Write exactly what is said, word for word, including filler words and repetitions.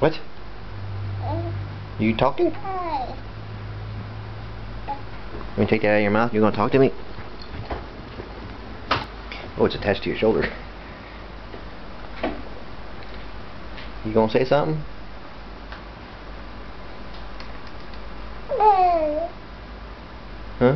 What? You talking? Let me take that out of your mouth. You're gonna talk to me? Oh, it's attached to your shoulder. You gonna say something? Huh?